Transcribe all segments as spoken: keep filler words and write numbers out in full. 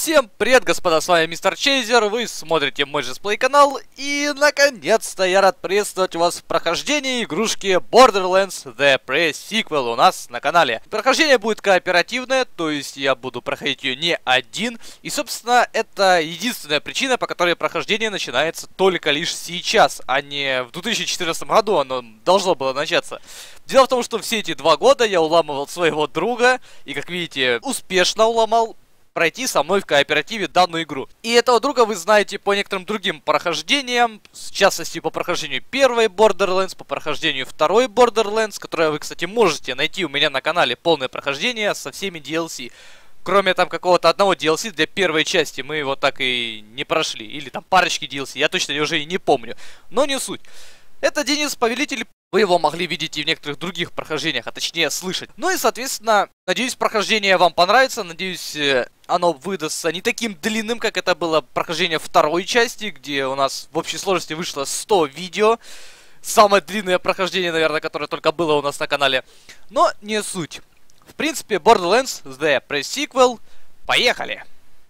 Всем привет, господа, с вами Мистер Чейзер, вы смотрите мой же сплей канал, и наконец-то я рад приветствовать вас в прохождении игрушки Borderlands The Pre-Sequel у нас на канале. Прохождение будет кооперативное, то есть я буду проходить ее не один, и собственно это единственная причина, по которой прохождение начинается только лишь сейчас, а не в две тысячи четырнадцатом году оно должно было начаться. Дело в том, что все эти два года я уламывал своего друга, и как видите, успешно уломал пройти со мной в кооперативе данную игру. И этого друга вы знаете по некоторым другим прохождениям, в частности по прохождению первой Borderlands, по прохождению второй Borderlands, которое вы, кстати, можете найти у меня на канале полное прохождение со всеми ди эл си. Кроме там какого-то одного ди эл си для первой части, мы его так и не прошли. Или там парочки ди эл си, я точно уже и не помню. Но не суть. Это Денис, Повелитель. Вы его могли видеть и в некоторых других прохождениях, а точнее слышать. Ну и, соответственно, надеюсь, прохождение вам понравится. Надеюсь, оно выдастся не таким длинным, как это было прохождение второй части, где у нас в общей сложности вышло сто видео. Самое длинное прохождение, наверное, которое только было у нас на канале. Но не суть. В принципе, Borderlands The Pre-Sequel. Поехали!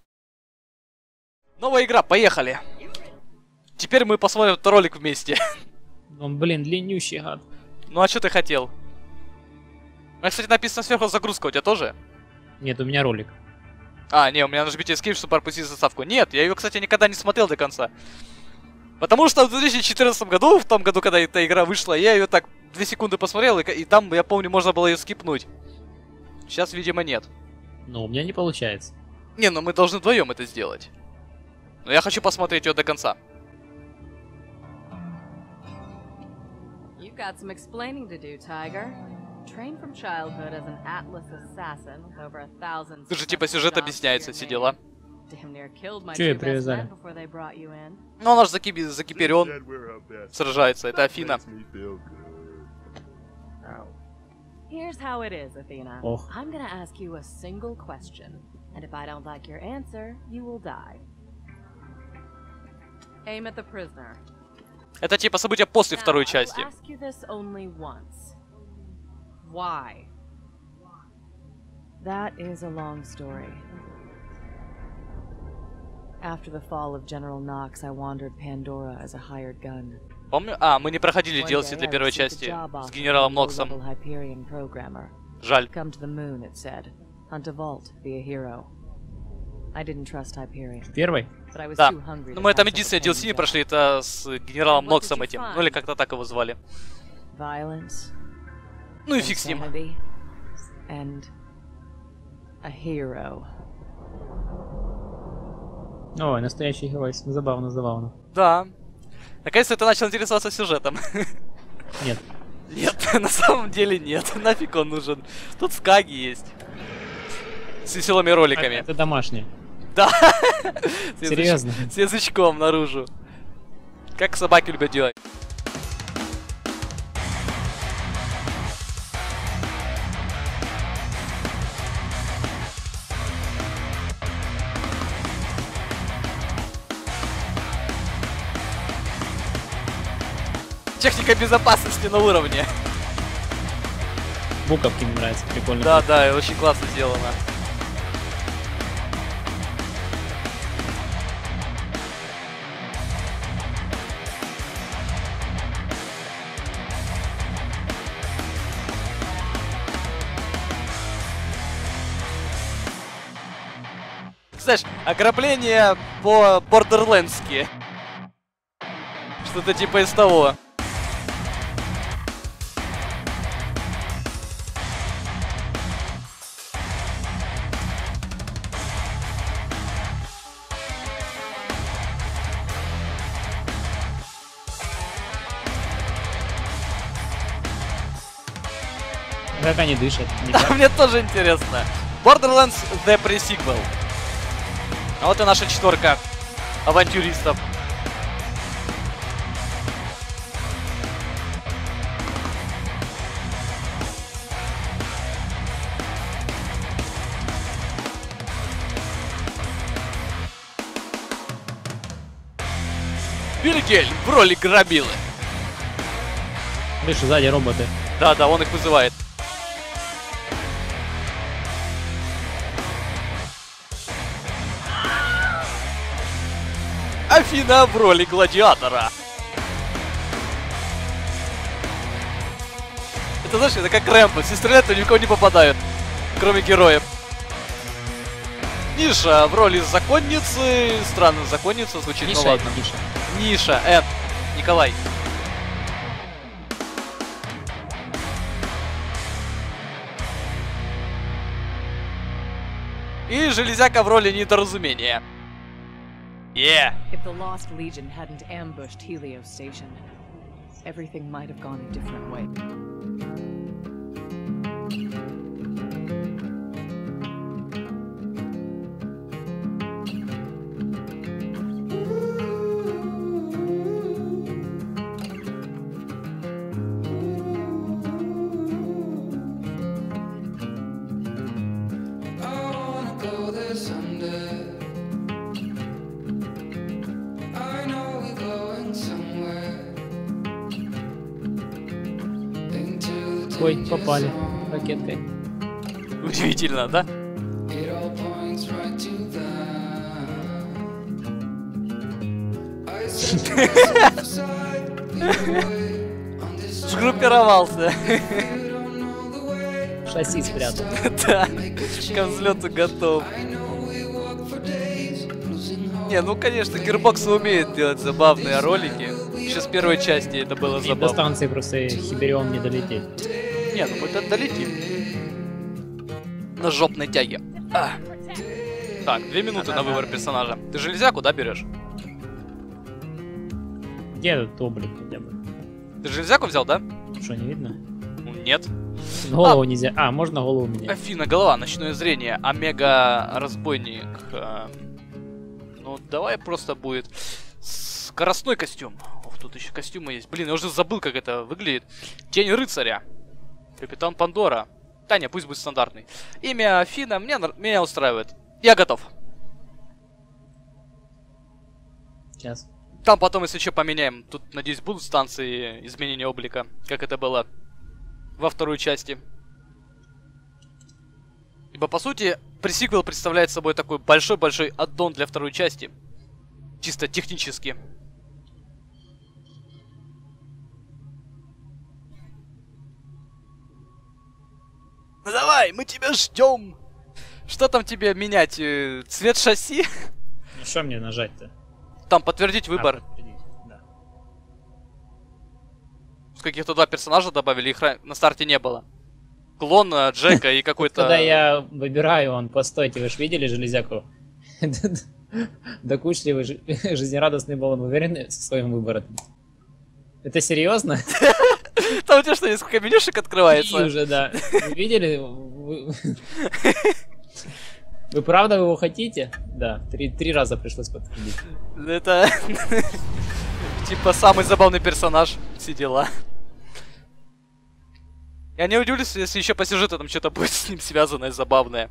Новая игра, поехали! Теперь мы посмотрим этот ролик вместе. Он, блин, длиннющий гад. Ну а что ты хотел? У меня, кстати, написано сверху загрузка, у тебя тоже? Нет, у меня ролик. А, не, у меня нажмите Escape, чтобы пропустить заставку. Нет, я ее, кстати, никогда не смотрел до конца. Потому что в две тысячи четырнадцатом году, в том году, когда эта игра вышла, я ее так две секунды посмотрел, и, и там, я помню, можно было ее скипнуть. Сейчас, видимо, нет. Но у меня не получается. Не, ну мы должны вдвоем это сделать. Но я хочу посмотреть ее до конца. You've got some explaining to do, Tiger. Trained from childhood as an Atlas assassin with over a thousand. Тут же типа сюжет объясняется, все дела. Че ее привязали? Ну он аж закип... закиперен, сражается, это Афина. Here's how it is, Athena. Ох. I'm gonna ask you a single question, and if I don't like your answer, you will die. Aim at the prisoner. Это типа события после второй части. Why? That is a long story. After the fall of General Knox, I wandered Pandora as a hired gun. Помню? А, мы не проходили ди эл си для первой части с генералом Ноксом. Жаль. Come to the moon, it said. Hunt a vault, be a hero. I didn't trust Hyperion. Первый? Да. Ну мы там единственное ди эл си не прошли, это с генералом Ноксом этим. Ну или как-то так его звали. Ну и фиг с ним. Ой, настоящий герой. Забавно, забавно. Да. Наконец-то ты начал интересоваться сюжетом. Нет. Нет, на самом деле нет. Нафиг он нужен. Тут скаги есть. С веселыми роликами. Это домашние. Да. Серьезно? С язычком наружу. Как собаки любят делать. Техника безопасности на уровне. Буковки мне нравятся, прикольно. Да, да, очень классно сделано. Знаешь, ограбление по-бордерлендски. Что-то типа из того. Как они дышат? Да, мне тоже интересно. Borderlands The Pre-Sequel. А вот и наша четверка авантюристов. Вильгельм в роли грабилы. Видишь, сзади роботы. Да, да, он их вызывает. Афина в роли гладиатора. Это, знаешь, это как Рэмбо. Все стреляют, но ни в кого не попадают. Кроме героев. Ниша в роли законницы. Странно, законница звучит, Ниша, ну ладно. это Ниша. Ниша, Н. Николай. И Железяка в роли недоразумения. Yeah. If the Lost Legion hadn't ambushed Helios Station, everything might have gone a different way. Ой, попали ракеткой. Удивительно, да? Сгруппировался. Шасси спрятал. Да, ко взлету готов. Не, ну конечно, Gearbox умеет делать забавные ролики. Еще с первой части это было И до забавно. станции просто Хиберион не долететь. Не, ну мы долетим. На жопной тяге. А. Так, две минуты на выбор персонажа. Ты железяку, да, берешь? Где этот облик хотя бы? Ты железяку взял, да? Что, не видно? Ну, нет. Голову нельзя. А, можно голову менять. Афина, голова, ночное зрение, омега-разбойник. э, Ну, давай просто будет скоростной костюм. Ох, тут еще костюмы есть. Блин, я уже забыл, как это выглядит. Тень рыцаря. Капитан Пандора. Таня, пусть будет стандартный. Имя Афина меня, нар- меня устраивает. Я готов. Сейчас. Там потом, если что, поменяем. Тут, надеюсь, будут станции изменения облика, как это было во второй части. Ибо, по сути, пресиквел представляет собой такой большой-большой аддон для второй части. Чисто технически. Ну давай, мы тебя ждем. Что там тебе менять? э, Цвет шасси? Ну что мне нажать-то? Там подтвердить выбор. А, подтвердить, да. Каких-то два персонажа добавили, их ра- на старте не было. Клон э, Джека и какой-то... Когда я выбираю, он, постойте, вы же видели железяку? Докучливый, жи- жизнерадостный был, он уверен в своем выборе. Это серьезно? Там у тебя что, несколько менюшек И открывается? уже, да. Вы видели? Вы, Вы правда его хотите? Да, три, три раза пришлось подтвердить. Это... Типа самый забавный персонаж. Все дела. Я не удивлюсь, если еще по сюжету там что-то будет с ним связанное, забавное.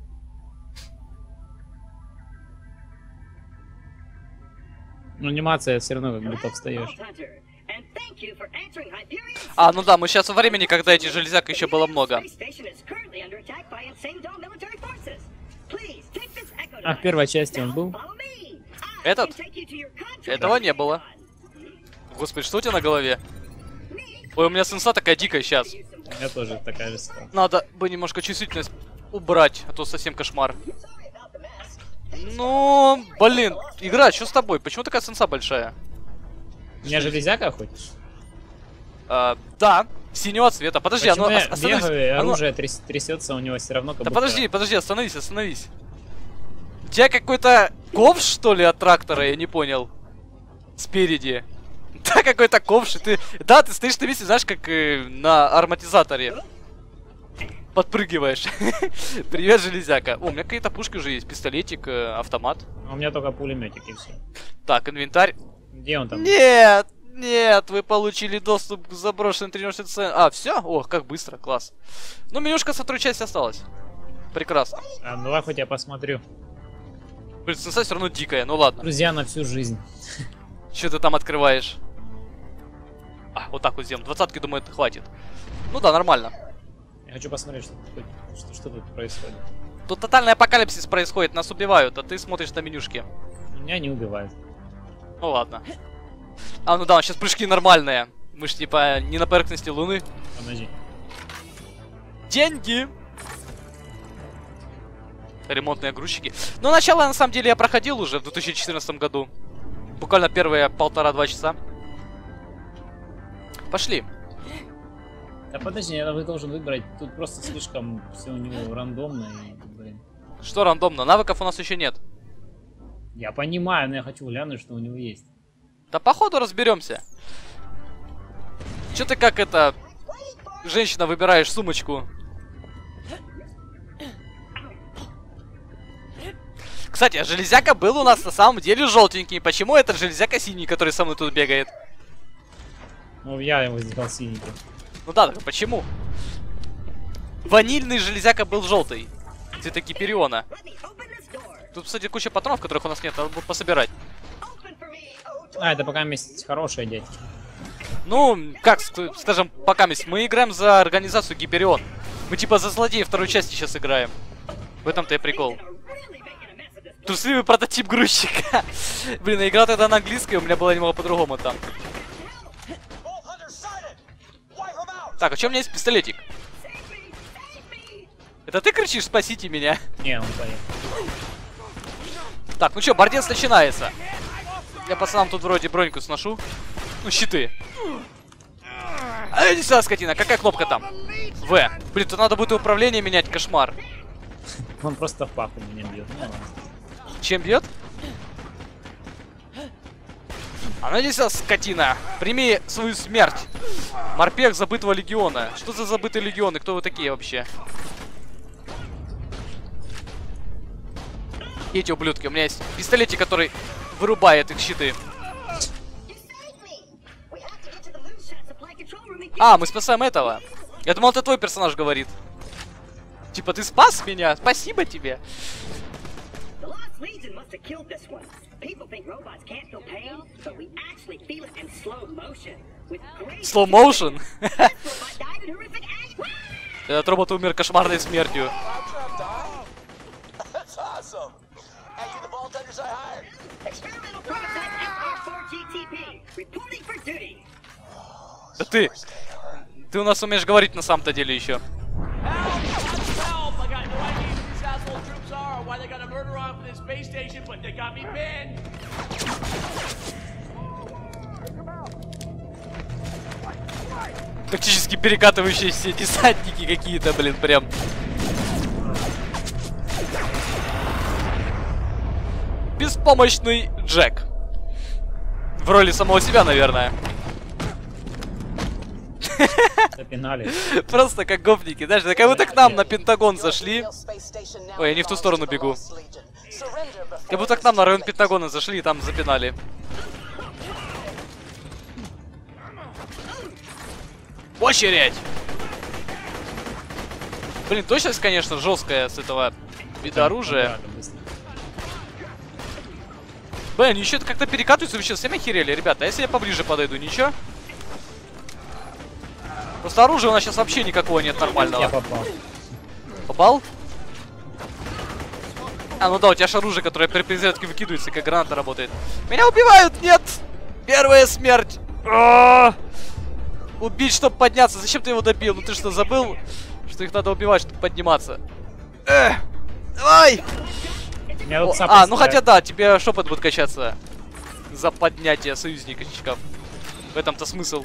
Но анимация все равно как будто встаешь. А, ну да, мы сейчас во времени, когда эти железяк еще было много. А в первой части он был? Этот? Этого не было. Господи, что у тебя на голове? Ой, у меня сенса такая дикая сейчас. У меня тоже такая же стала. Надо бы немножко чувствительность убрать, а то совсем кошмар. Ну, блин, игра, что с тобой? Почему такая сенса большая? У меня железяка хочешь? А, да, синего цвета. Подожди, Почему оно я ос- остановись. бегаю, и Оно- оружие тряс- трясется у него все равно как Да будто... подожди, подожди, остановись, остановись. У тебя какой-то ковш, что ли, от трактора, я не понял. Спереди. Да, какой-то ковш, и ты... Да, ты стоишь на месте, знаешь, как э, на ароматизаторе. Подпрыгиваешь. Привет, железяка. О, у меня какие-то пушки уже есть. Пистолетик, э, автомат. У меня только пулеметик и все. Так, инвентарь. Где он там? Нет, нет, вы получили доступ к заброшенной тренировочной центре. А, все? О, как быстро, класс. Ну, менюшка со второй части осталась. Прекрасно. А, ну давай хоть я посмотрю. Блин, сенса все равно дикая, ну ладно. Друзья на всю жизнь. Что ты там открываешь? А, вот так вот сделаем. Двадцатки, думаю, это хватит. Ну да, нормально. Я хочу посмотреть, что, тут- что, что тут происходит. Тут тотальный апокалипсис происходит, нас убивают, а ты смотришь на менюшки. Меня не убивают. Ну ладно. А, ну да, сейчас прыжки нормальные. Мы ж типа не на поверхности Луны. Подожди. Деньги! Ремонтные грузчики. Ну, начало, на самом деле, я проходил уже в две тысячи четырнадцатом году. Буквально первые полтора-два часа. Пошли. Да подожди, я должен выбрать. Тут просто слишком все у него рандомно и, блин. Что рандомно? Навыков у нас еще нет. Я понимаю, но я хочу глянуть, что у него есть. Да походу разберемся. Че ты как это... Женщина, выбираешь сумочку? Кстати, а железяка был у нас на самом деле желтенький. Почему этот железяка синий, который со мной тут бегает? Ну, я его сделал синеньким. Ну да, так почему? Ванильный железяка был желтый. Цвета Гипериона. Тут, кстати, куча патронов, которых у нас нет, надо будет пособирать. А, это пока есть хорошие дядьки. Ну, как, скажем, пока мы играем за организацию Гиперион. Мы типа за злодеев второй части сейчас играем. В этом-то и прикол. Трусливый прототип грузчика. Блин, я играл тогда на английском, у меня было немного по-другому там. Так, а что у меня есть пистолетик? Это ты кричишь «спасите меня»? Не, он поехал. Так, ну что, бордец начинается. Я пацанам тут вроде броньку сношу. Ну, щиты. А иди сюда, скотина, какая кнопка там? В. Блин, тут надо будет управление менять, кошмар. Он просто в паху меня бьет. Ну, ладно. Чем бьет? А ну иди сюда, скотина. Прими свою смерть. Морпех забытого легиона. Что за забытые легионы? Кто вы такие вообще? Эти ублюдки. У меня есть пистолетик, который вырубает их щиты. А, мы спасаем этого. Я думал, это твой персонаж говорит. Типа, ты спас меня? Спасибо тебе. Slow motion? Этот робот умер кошмарной смертью. Да ты... Ты у нас умеешь говорить на самом-то деле еще. Тактически перекатывающиеся десантники какие-то, блин, прям. Беспомощный Джек. В роли самого себя, наверное. Запинали. Просто как гопники, знаешь, как будто к нам на Пентагон зашли. Ой, я не в ту сторону бегу. Как будто к нам на район Пентагона зашли и там запинали. Очередь! Блин, точность, конечно, жесткая с этого вида оружия. Блин, еще это как-то перекатывается, вы сейчас всеми охерели, ребята. А если я поближе подойду, ничего? Просто оружия у нас сейчас вообще никакого нет нормального. Я попал. Попал? А, ну да, у тебя же оружие, которое при перезарядке выкидывается, как граната работает. Меня убивают! Нет! Первая смерть! А-а-а! Убить, чтобы подняться. Зачем ты его добил? Ну ты что, забыл, что их надо убивать, чтобы подниматься? Эх! Давай! О, а, ну хотя да, тебе шепот будет качаться за поднятие союзников. В этом-то смысл.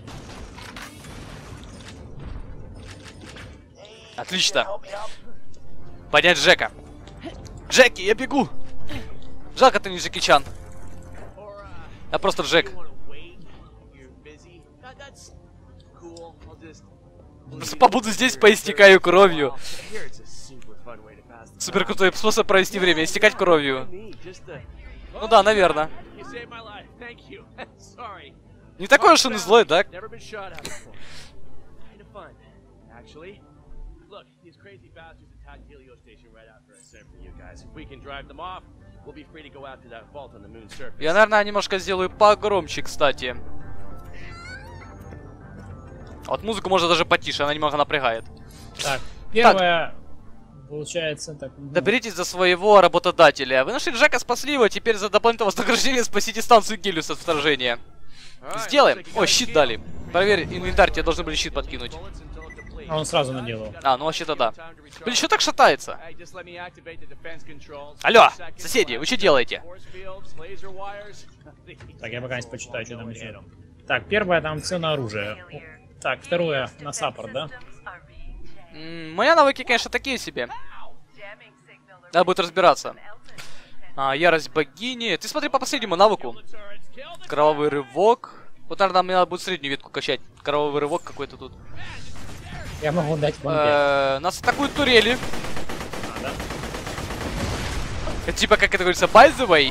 Отлично. Поднять Джека. Джеки, я бегу. Жалко, ты не Джеки Чан. Я просто Джек. Просто побуду здесь, поистекаю кровью. Супер крутой способ провести время, истекать кровью. Ну да, наверное. Не такой уж он и злой, да? Я, наверное, немножко сделаю погромче, кстати. Вот музыку можно даже потише, она немного напрягает. Так, первая... Получается так. Ну, Доберитесь до своего работодателя. Вы нашли Джека, спасли его, теперь за дополнительное вознаграждение спасите станцию Гелиус от вторжения. Сделаем. О, щит дали. Проверь инвентарь, тебе должны были щит подкинуть. а он сразу наделал. А, ну вообще-то да. Блин, что так шатается? Алло, соседи, вы что делаете? Так, я пока не почитаю, что там еще. Так, первое там все на оружие. Так, второе на саппорт, да? М, Мои навыки, конечно, такие себе. Надо будет разбираться. А, ярость богини. Ты смотри по последнему навыку. Кровавый рывок. Вот, наверное, мне надо будет среднюю ветку качать. Кровавый рывок какой-то тут. Я могу дать вам пять. Э, Нас атакуют турели. А, да? Это типа, как это говорится, by the way.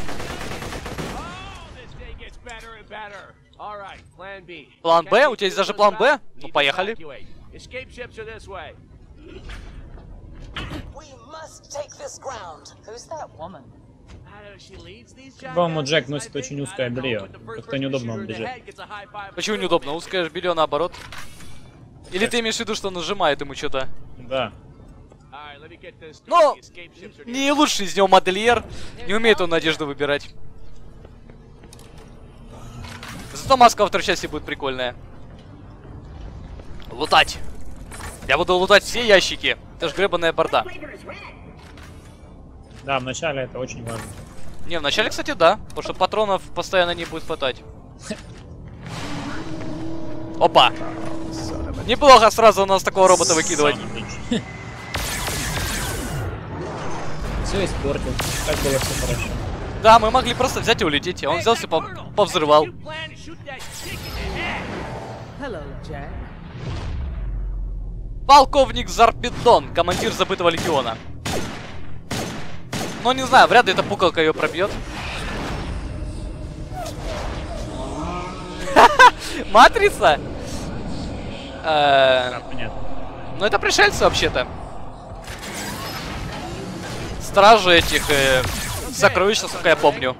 План Б? У тебя есть даже план Б? Ну, поехали. По-моему, Джек носит очень узкое белье. Как-то неудобно он бежит. Почему неудобно? Узкое белье наоборот. Или ты имеешь в виду, что он нажимает ему что-то? Да. Но не лучший из него модельер. Не умеет он одежду выбирать. Зато маска во второй части будет прикольная. Лутать. Я буду лутать все ящики. Это ж гребаная борда. Да, вначале это очень важно. Не, вначале, кстати, да. Потому что патронов постоянно не будет хватать. Опа. Неплохо сразу у нас такого робота выкидывать. Все испортил. Как было все хорошо. Да, мы могли просто взять и улететь. А он взялся, по повзрывал. Hello, Jack. Полковник Зарпедон, командир забытого легиона. Ну, не знаю, вряд ли эта пукалка ее пробьет. Матрица? Понятно. Ну, это пришельцы вообще-то. Стражи этих э, сокровищ, насколько я помню.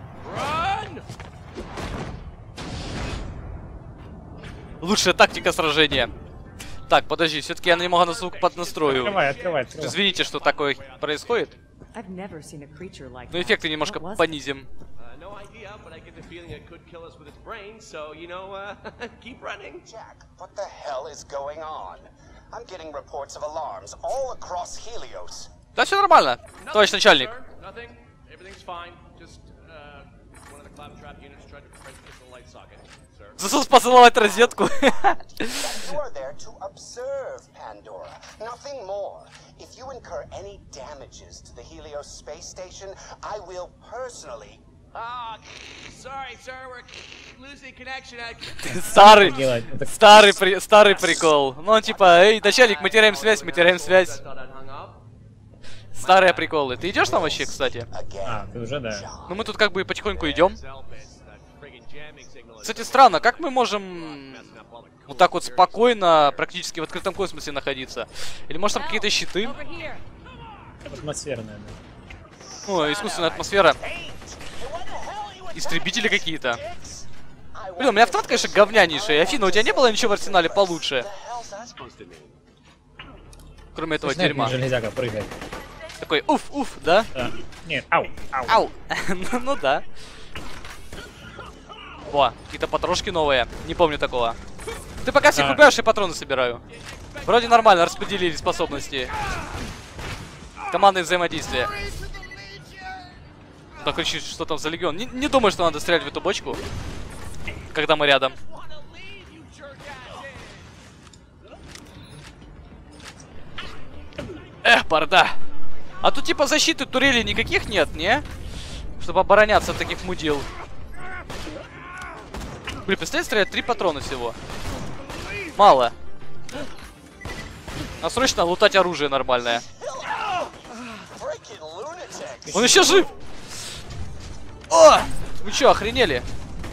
Лучшая тактика сражения. Так, подожди, все-таки я немного на звук поднастрою. Открывай, открывай, открывай. Извините, что такое происходит. I've never seen a creature like Но that. эффекты немножко What was it? понизим. No idea, but I get the feeling it could kill us with its brain, so, you know, uh, keep running. Jack, what the hell is going on? I'm getting reports of alarms all across Helios. Да, все нормально. Товарищ начальник. Sir, nothing. Everything's fine. Just, uh, one of the claptrap units tried to break the light socket, sir. Засус поцеловать розетку. You are there to observe Pandora, nothing more. If you incur any damages to the Helios space station, I will personally... Ah, sorry, sir, we're losing connection. I... Старый, Делать. Это старый, при- старый прикол. Ну, типа, эй, начальник, мы теряем связь, мы теряем связь. thought I'd hung up. Старые приколы. Ты идешь там вообще, кстати? Again. А, ты уже, да. Ну, мы тут как бы потихоньку идем. Elpis, that friggin' jamming signal is Кстати, странно, как мы можем messing up all the вот так вот спокойно, практически в открытом космосе находиться? Или может там какие-то щиты? Over here. Атмосферная, да. Ну, искусственная атмосфера. Истребители какие-то. Блин, у меня автомат, конечно, говнянейший. Афина, у тебя не было ничего в арсенале получше? What the hell's that supposed to mean? Кроме этого Знаешь, дерьма. как железяка прыгает. Такой, уф, уф, да? Да. Нет, ау, ау. Ау. ну, ну да. О, какие-то потрошки новые. Не помню такого. Ты пока всех А. убиваешь, я патроны собираю. Вроде нормально, распределили способности. Командное взаимодействие. Так, кричит, что там за легион. Не, не думаю, что надо стрелять в эту бочку, когда мы рядом. Эх, борда. А тут типа защиты турелей никаких нет, не? Чтобы обороняться от таких мудил. Блин, представляете, стрелять три патрона всего. Мало. А срочно лутать оружие нормальное. Freaking lunatics! Он еще жив! О! Вы чё, охренели?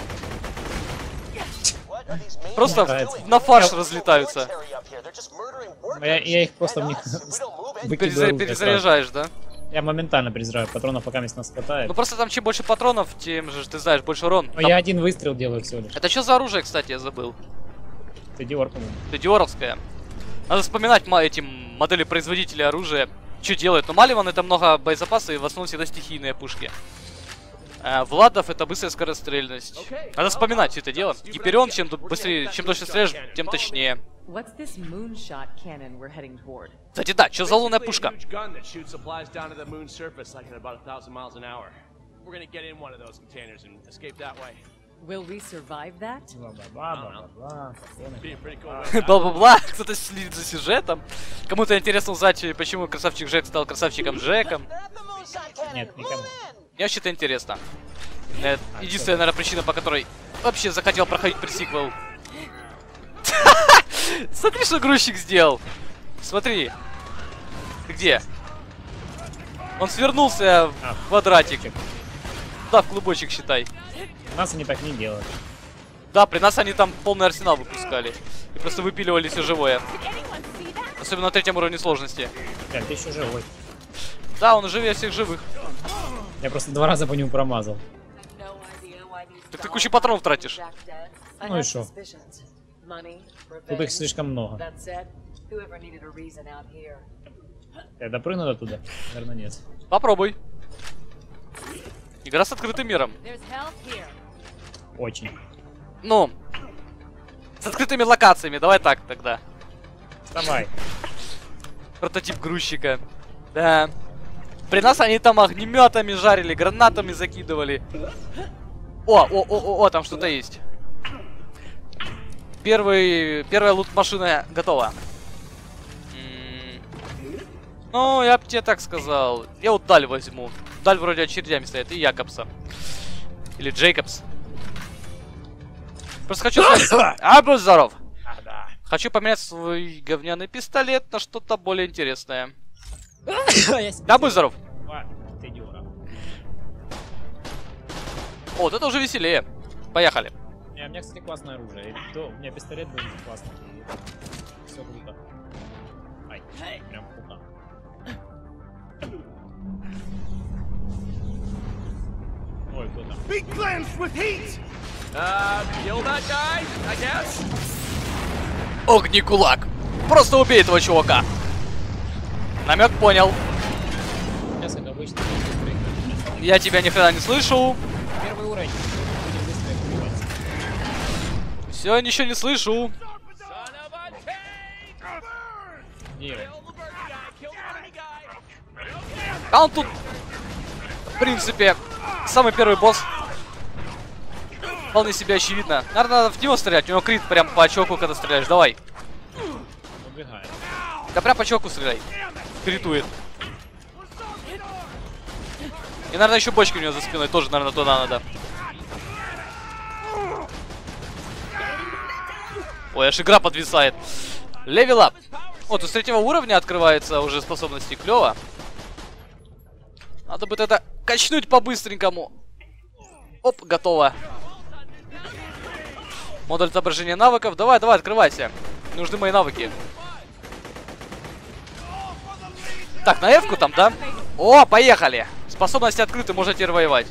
What are these maniacs Просто doing? на фарш There's no разлетаются. military up here. They're just murdering workers. Я, я их просто в них And us, we don't move in. выкидываю. Переза- оружие перезаряжаешь, да? сразу. Я моментально перезаряжаю. Патронов пока мест нас хватает. Ну просто там чем больше патронов, тем же, ты знаешь, больше урон. Но Там- я один выстрел делаю всего лишь. Это что за оружие, кстати, я забыл? Это Диор, по-моему. Это диоровское. Надо вспоминать ма- эти модели производителей оружия. что делает? Ну, Маливан это много боезапаса и в основном всегда стихийные пушки. А Владов это быстрая скорострельность. Надо вспоминать все это дело. Гиперион, чем быстрее, чем дольше стреляешь, тем точнее. What's this moonshot cannon we're heading toward? Кстати, да, что за лунная пушка? Will we survive that? Бла-бла-бла-бла-бла. Бла-бла-бла, кто-то следит за сюжетом. Кому-то интересно узнать, почему красавчик Джек стал красавчиком Джеком. Нет, никому. Мне вообще-то интересно. Это единственная, наверное, причина, по которой вообще захотел проходить пресиквел. Смотри, что грузчик сделал. Смотри. Ты где? Он свернулся в квадратик. Да, в клубочек, считай. У нас они так не делают. Да, при нас они там полный арсенал выпускали. И просто выпиливали все живое. Особенно на третьем уровне сложности. Блин, ты еще живой. Да, он живее всех живых. Я просто два раза по нему промазал. Так ты кучу патронов тратишь. Ну и шо? Тут их слишком много. Я допрыгну до туда? Наверное, нет. Попробуй. Игра с открытым миром. There's health here. Очень. Ну, с открытыми локациями, давай так тогда. Давай. Прототип грузчика. Да. При нас они там огнеметами жарили, гранатами закидывали. О, о, о, о, о, там что-то есть. Первый, первая лут-машина готова. М-м. Ну, я бы тебе так сказал. Я вот Даль возьму. Даль вроде очередями стоит, и Якобса. Или Джейкобс. Просто хочу... А, будь здоров! Хочу поменять свой говняный пистолет на что-то более интересное. Да, будь здоров! Ты идиот. О, вот это уже веселее. Поехали. Не, у меня, кстати, классное оружие. И то, у меня пистолет был классный. Все круто. Ай, прям круто. Ой, кто там? Be cleansed with heat! Uh, kill that guy, I guess? Огни-кулак. Просто убей этого чувака. Намек понял. Сейчас как обычно. Я тебя ни хрена не слышу. Первый уровень. Будем быстро их убивать. Все, ничего не слышу. Son of a tank! Где? Kill the bird guy, kill the enemy guy. А он тут, в принципе, самый первый босс. Вполне себе очевидно. Наверное, надо в него стрелять. У него крит прям по чуваку, когда стреляешь. Давай. Убегает. Да прям по чуваку стреляй. Критует. И, наверное, еще бочки у него за спиной. Тоже, наверное, туда надо. Ой, аж игра подвисает. Левел ап. О, тут с третьего уровня открывается уже способности. Клево. Надо бы тогда качнуть по-быстренькому. Оп, готово. Модуль отображения навыков. Давай, давай, открывайся. Нужны мои навыки. Так, на F-ку там, да? О, поехали. Способности открыты, можно теперь воевать.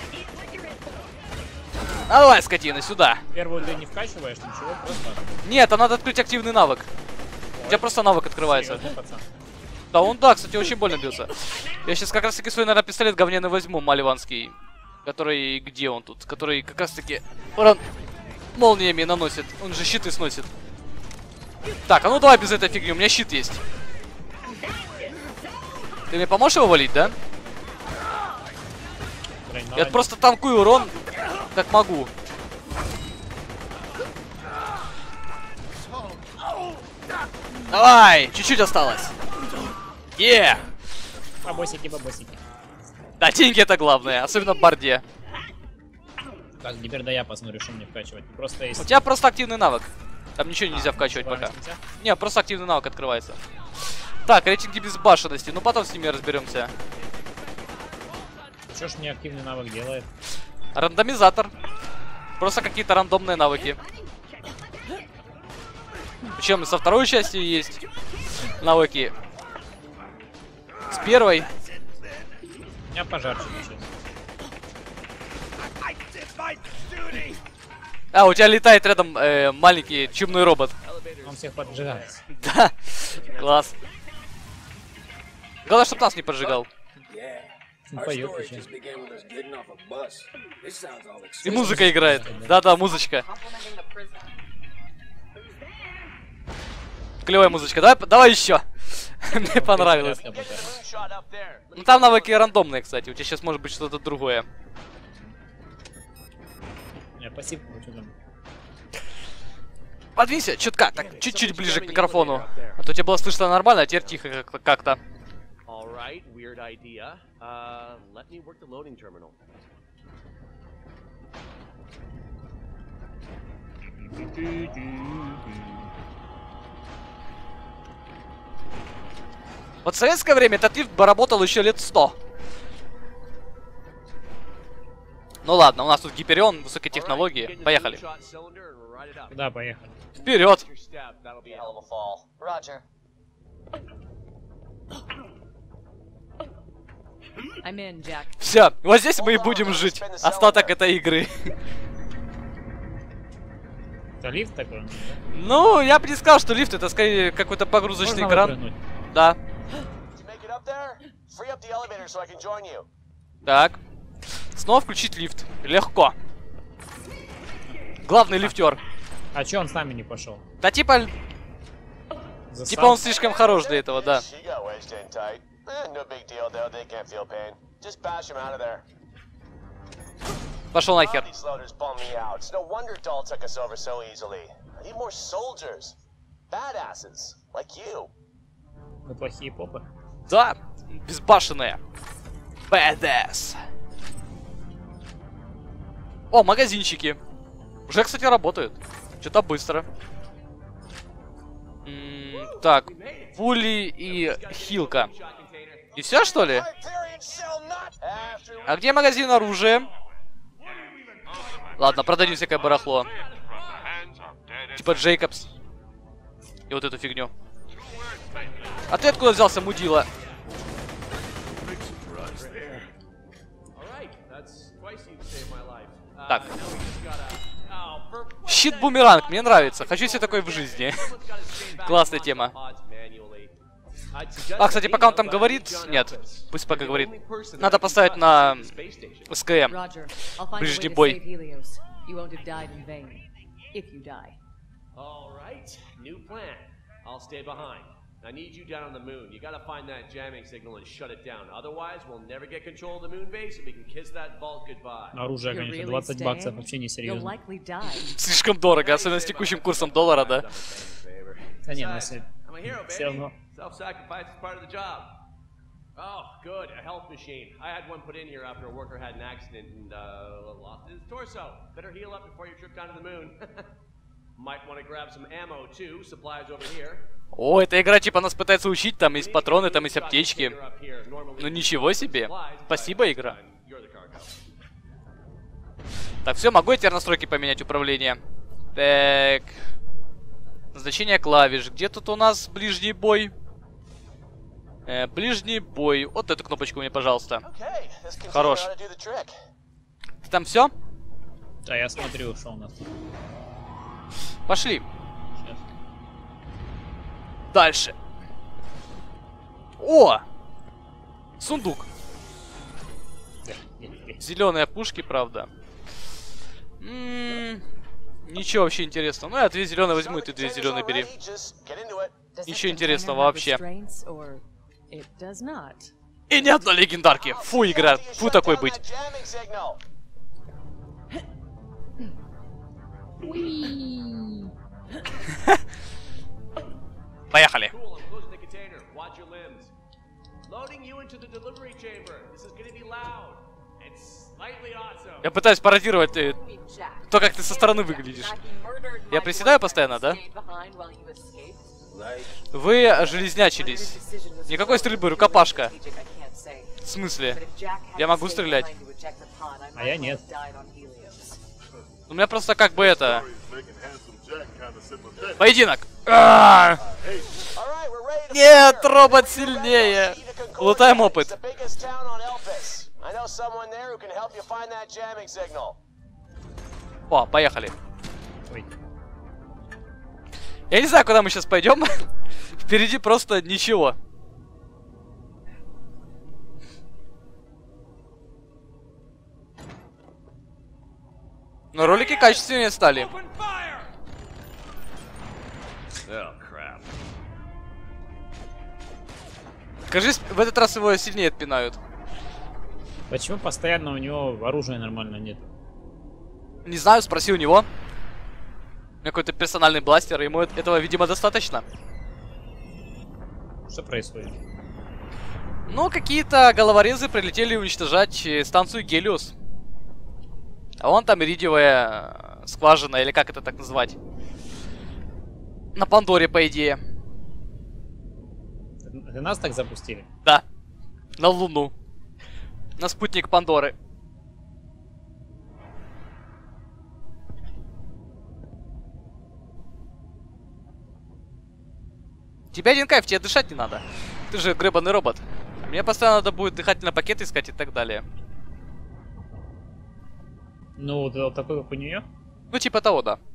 А давай, скотина, сюда. Первую ты не вкачиваешь, ничего, просто... Нет, там надо открыть активный навык. У тебя просто навык открывается. Серьезный пацан. Да, он, да, кстати, очень больно бьется. Я сейчас как раз таки свой, наверное, пистолет говняный возьму, маливанский. Который, где он тут? Который как раз таки урон молниями наносит. Он же щиты сносит. Так, а ну давай без этой фигни, у меня щит есть. Ты мне поможешь его валить, да? Блин, Я просто танкую урон, как могу. Давай, чуть-чуть осталось. Е! Бабосики, бабосики. Да, деньги это главное, особенно в борде. Так, теперь да я посмотрю, что мне вкачивать. Просто есть... У тебя просто активный навык. Там ничего нельзя вкачивать пока. Нельзя? Не, просто активный навык открывается. Так, рейтинги безбашенности. Ну потом с ними разберемся. Что ж мне активный навык делает? Рандомизатор. Просто какие-то рандомные навыки. Причем со второй части есть навыки. С первой. У меня пожарчик сейчас. А, у тебя летает рядом э, маленький чумной робот. Он всех поджигает. Да, класс. Главное, чтобы нас не поджигал. Поет еще. И музыка играет. Да-да, музычка. Клевая музычка. Давай, давай еще. Мне понравилось. Ну там навыки рандомные, кстати. У тебя сейчас может быть что-то другое. Не, спасибо, что там. Подвинься, чутка, так, чуть-чуть ближе к микрофону. А то тебе было слышно нормально, а теперь тихо как-то. Alright, weird idea. Uh, let me work the loading terminal. Вот в советское время этот лифт бы работал еще лет сто. Ну ладно, у нас тут Гиперион, высокие технологии. Поехали. Да, поехали. Вперед! I'm in, Jack. Все, вот здесь мы и будем жить. Остаток этой игры. Это лифт такой? Ну, я бы не сказал, что лифт это скорее какой-то погрузочный Можно кран. выпрыгнуть? Да. Так. Снова включить лифт. Легко. Главный лифтер. А че он с нами не пошел? Да типа... Застал? Типа он слишком хорош для этого, да. Пошел нахер. Мы плохие попы. Да, безбашенные. Badass. О, магазинчики. Уже, кстати, работают. Что-то быстро. М -м так, пули и хилка. И все, что ли? А где магазин оружия? Ладно, продадим всякое барахло. Типа Джейкобс. И вот эту фигню. А ты откуда взялся, мудила? Так. Щит-бумеранг, мне нравится. Хочу себе такой в жизни. Классная тема. А, кстати, пока он там говорит... Нет, пусть пока говорит. Надо поставить на СКМ. Ближний бой. I need you down on the moon. You gotta find that jamming signal and shut it down. Otherwise, we'll never get control of the moon base and we can kiss that vault goodbye. Оружие, конечно, двадцать баксов, вообще не серьезно. Слишком дорого, особенно с текущим курсом доллара, да? Да не, ну если... Все равно. Self-sacrifice is part of the job. Oh, good, a health machine. I had one put in here after a worker had an accident and uh, lost his torso. Better heal up before your trip down to the moon. Might want to grab some ammo too. Supplies over here. О, эта игра типа нас пытается учить, там есть патроны, там есть аптечки. Ну ничего себе. Спасибо, игра. Так, все, могу я теперь настройки поменять управления? Так. Значение клавиш. Где тут у нас ближний бой? Э, ближний бой. Вот эту кнопочку мне, пожалуйста. Хорош. Там все? Да, я смотрю, что у нас. Пошли. Дальше. О! Сундук. Зеленые пушки, правда. М-м-м, ничего вообще интересного. Ну, я две зеленые возьму, и ты две зеленые бери. Ничего интересного вообще. И ни одной легендарки. Фу, игра. Фу, такой быть. Поехали. Я пытаюсь пародировать э, то, как ты со стороны выглядишь. Я приседаю постоянно, да? Вы железнячились. Никакой стрельбы, рукопашка. В смысле? Я могу стрелять. А я нет. У меня просто как бы это... Поединок! А-а-а! Нет, робот сильнее! Лутаем опыт. О, поехали. Ой. Я не знаю, куда мы сейчас пойдем. Впереди просто ничего. Но ролики качественнее стали. Кажись, в этот раз его сильнее отпинают. Почему постоянно у него оружия нормально нет? Не знаю, спроси у него. У меня какой-то персональный бластер, ему этого, видимо, достаточно. Что происходит? Ну, какие-то головорезы прилетели уничтожать станцию Гелиос. А вон там иридиевая скважина, или как это так назвать. На Пандоре, по идее. Ты нас так запустили? Да. На Луну. На спутник Пандоры. Тебе один кайф, тебе дышать не надо. Ты же гребаный робот. Мне постоянно надо будет дыхательный пакет искать и так далее. Ну, вот такой, как у нее? Ну, типа того, да.